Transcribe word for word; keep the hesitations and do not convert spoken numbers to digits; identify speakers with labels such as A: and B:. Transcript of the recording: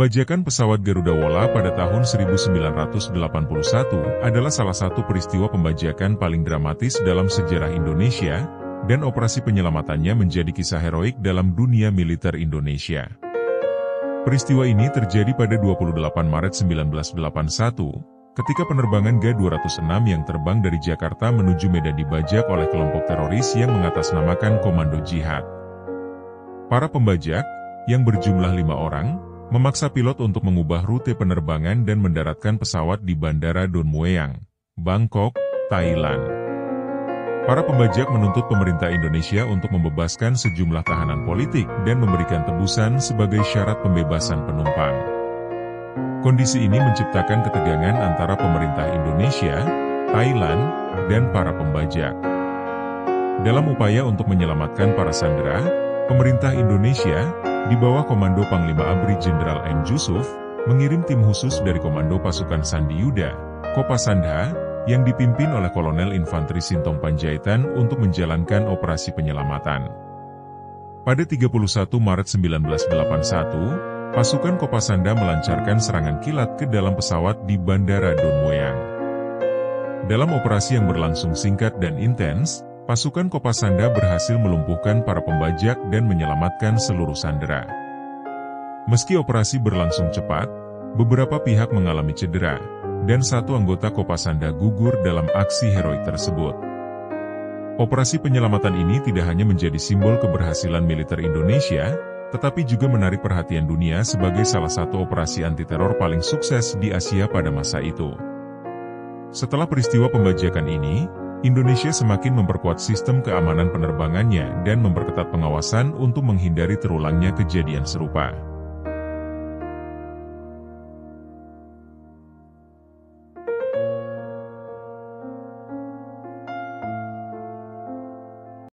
A: Pembajakan pesawat Garuda Wola pada tahun seribu sembilan ratus delapan puluh satu adalah salah satu peristiwa pembajakan paling dramatis dalam sejarah Indonesia, dan operasi penyelamatannya menjadi kisah heroik dalam dunia militer Indonesia. Peristiwa ini terjadi pada dua puluh delapan Maret seribu sembilan ratus delapan puluh satu, ketika penerbangan G dua ratus enam yang terbang dari Jakarta menuju Medan dibajak oleh kelompok teroris yang mengatasnamakan Komando Jihad. Para pembajak, yang berjumlah lima orang, memaksa pilot untuk mengubah rute penerbangan dan mendaratkan pesawat di Bandara Don Mueang, Bangkok, Thailand. Para pembajak menuntut pemerintah Indonesia untuk membebaskan sejumlah tahanan politik dan memberikan tebusan sebagai syarat pembebasan penumpang. Kondisi ini menciptakan ketegangan antara pemerintah Indonesia, Thailand, dan para pembajak. Dalam upaya untuk menyelamatkan para sandera, pemerintah Indonesia, di bawah Komando Panglima ABRI Jenderal M. Jusuf, mengirim tim khusus dari Komando Pasukan Sandi Yuda, Kopasanda, yang dipimpin oleh Kolonel Infanteri Sintong Panjaitan untuk menjalankan operasi penyelamatan. Pada tiga puluh satu Maret seribu sembilan ratus delapan puluh satu, pasukan Kopasanda melancarkan serangan kilat ke dalam pesawat di Bandara Don Mueang. Dalam operasi yang berlangsung singkat dan intens, pasukan Kopasanda berhasil melumpuhkan para pembajak dan menyelamatkan seluruh sandera. Meski operasi berlangsung cepat, beberapa pihak mengalami cedera, dan satu anggota Kopasanda gugur dalam aksi heroik tersebut. Operasi penyelamatan ini tidak hanya menjadi simbol keberhasilan militer Indonesia, tetapi juga menarik perhatian dunia sebagai salah satu operasi anti-teror paling sukses di Asia pada masa itu. Setelah peristiwa pembajakan ini, Indonesia semakin memperkuat sistem keamanan penerbangannya dan memperketat pengawasan untuk menghindari terulangnya kejadian serupa.